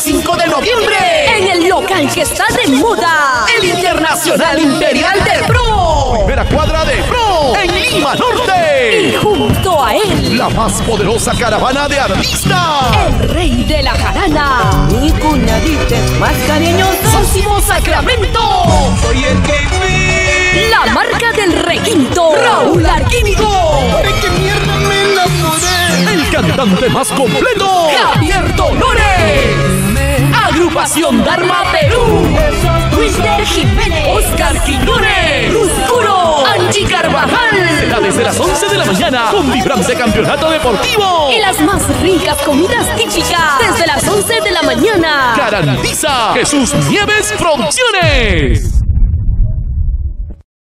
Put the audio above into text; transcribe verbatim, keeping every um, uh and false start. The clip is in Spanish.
veinticinco de noviembre en el local que está de moda, el Internacional Imperial de Pro. Primera cuadra de Pro en Lima Norte. Y junto a él, la más poderosa caravana de artistas, el rey de la jarana, mi cuñadita más cariñosa, Sósimo Sacramento. Soy el que vi, la marca del requinto, Raúl Arquímico. ¿De qué mierda me enamoré? El cantante más completo, Javier Dolores. Agrupación Dharma Perú, Wilder Jiménez, Oscar Quiñones, Luz Curo, Angie Carvajal. Será desde las once de la mañana con vibrante campeonato deportivo y las más ricas comidas típicas desde las once de la mañana. Garantiza Jesús Nieves Producciones.